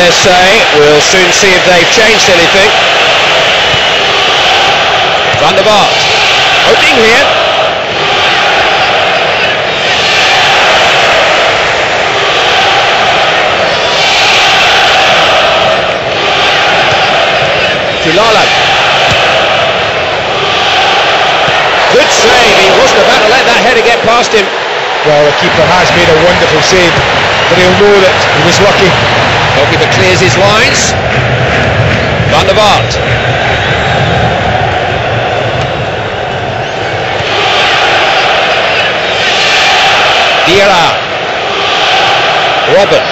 they say. We'll soon see if they've changed anything. Van der Vaart, opening here. Lyon. Good save, he wasn't about to let that header get past him. Well, the keeper has made a wonderful save, but he'll know that he was lucky. Goalkeeper clears his lines. Van der Vaart. Diarra. Robin.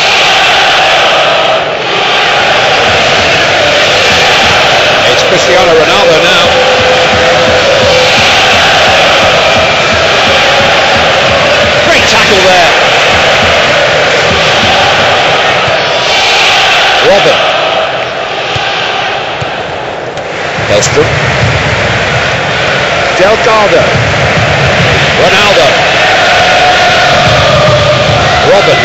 Cristiano Ronaldo now. Great tackle there. Robin. Hellstrom. Delgado. Ronaldo. Robin.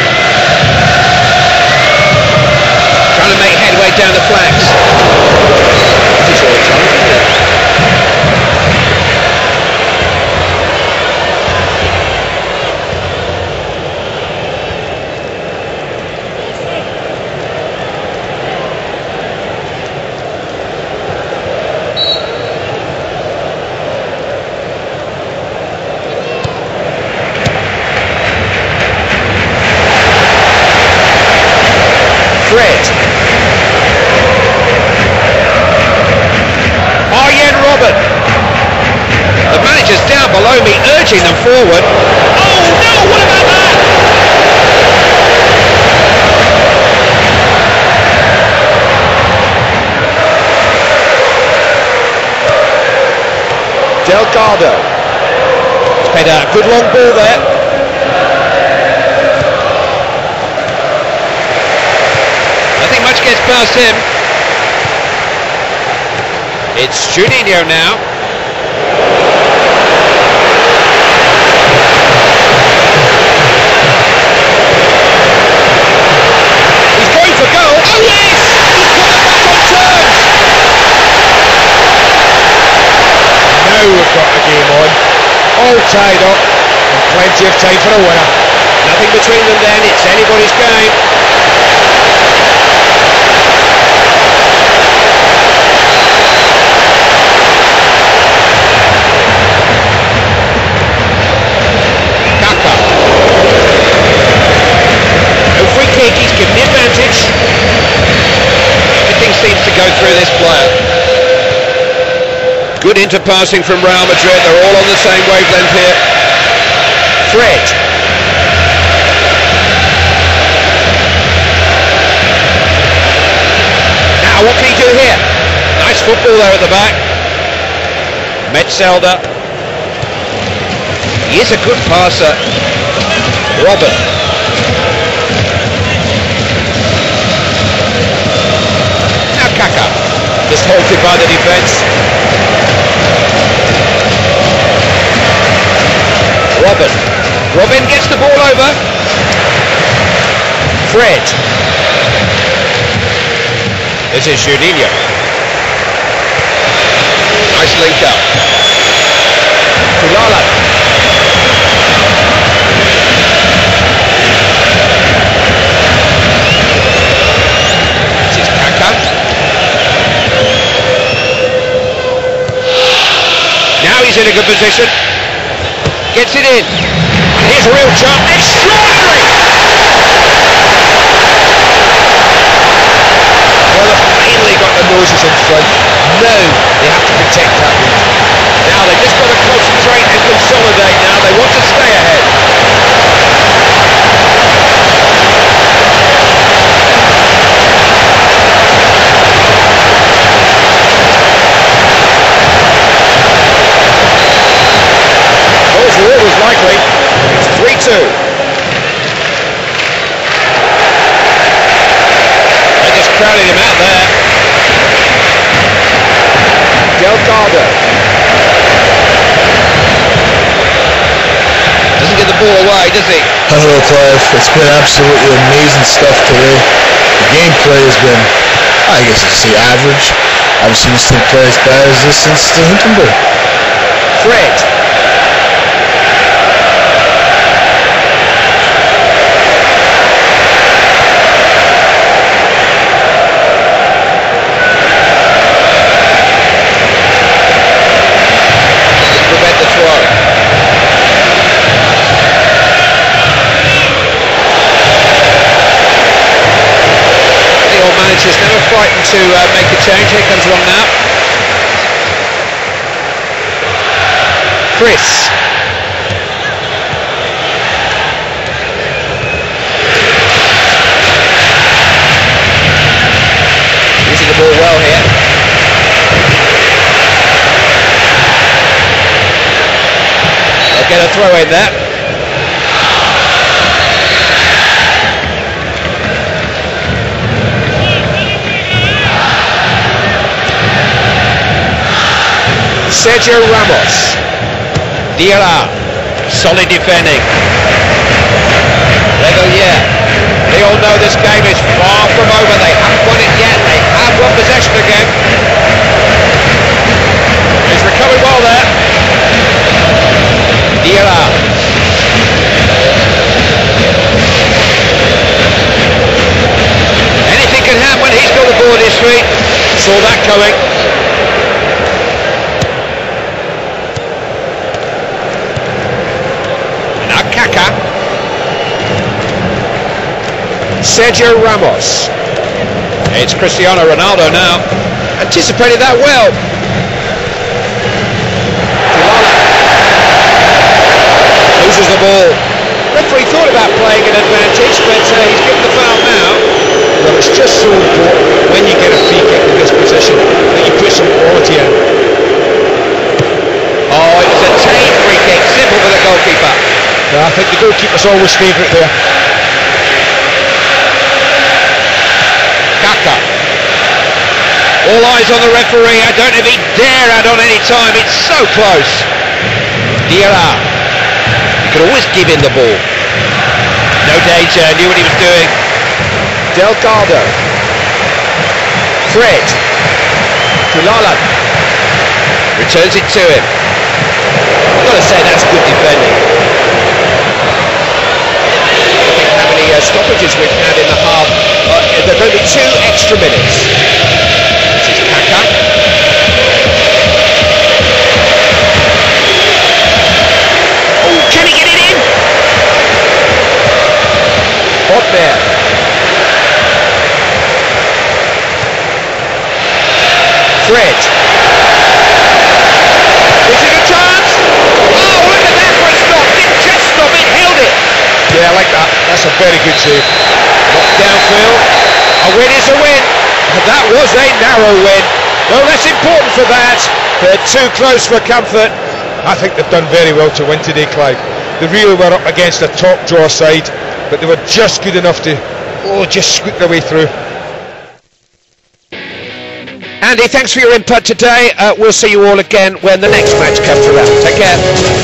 Trying to make headway down the flanks. This is all the time, isn't it? Fred. The manager's down below me, urging them forward. Oh no, what about that? Delgado. He's played a good long ball there. Nothing much gets past him. It's Juninho now. He's going for goal. Oh yes! He's put it back on terms. Now we've got the game on. All tied up and plenty of time for a winner. Nothing between them then, it's anybody's game. He's given the advantage. Everything seems to go through this player. Good interpassing from Real Madrid. They're all on the same wavelength here. Fred. Now what can he do here? Nice football there at the back. Metzelder. He is a good passer. Robin. Kaka, just halted by the defence. Robin gets the ball over. Fred. This is Juninho. Nice link up. Lyon. This is Kaka. Now he's in a good position. Gets it in. And here's a real chance. Extraordinary! Well, they've finally got the noses in front. No, they have to protect that lead. Now they've just got to concentrate and consolidate now. They want to stay ahead. Always likely. It's 3-2. They just crowded him out there. Delgado. Doesn't get the ball away, does he? Hello, Clive. It's been absolutely amazing stuff today. The gameplay has been, I guess you'd say, average. I haven't seen this team play as bad as this since the Hindenburg. Fred. Prevent the throw. Lyon managers never frightened to make a change. Here comes one now. Chris. Using the ball well here. They'll get a throw in there. Sergio Ramos. Diarra, solid defending. They all know this game is far from over. They haven't won it yet. They have won possession again. He's recovered well there. Diarra. Anything can happen when he's got the ball at his feet. Saw that coming. Kaka. Sergio Ramos. It's Cristiano Ronaldo now. Anticipated that well. Loses the ball. Referee thought about playing an advantage, but he's given the foul now. Well, it's just so important when you get a free kick in this position that you put some quality in. Oh, it was a tame free kick. Simple for the goalkeeper. No, I think the goalkeeper's always favourite there. Kaka. All eyes on the referee. I don't know if he dare add on any time. It's so close. Diarra. You could always give him the ball. No danger. Knew what he was doing. Delgado. Fred. Tulala. Returns it to him. I've got to say that's good defending. Stoppages we've had in the half. There are only 2 extra minutes. This is Kaka. Oh, can he get it in? Hot there. Fred. Is it a chance? Oh, look at that for a stop. Didn't just stop it, held it. Yeah, I like that. That's a very good save. Knocked downfield. A win is a win. That was a narrow win. Well, that's important for that. They're too close for comfort. I think they've done very well to win today, Clive. They really were up against a top draw side, but they were just good enough to, just squeak their way through. Andy, thanks for your input today. We'll see you all again when the next match comes around. Take care.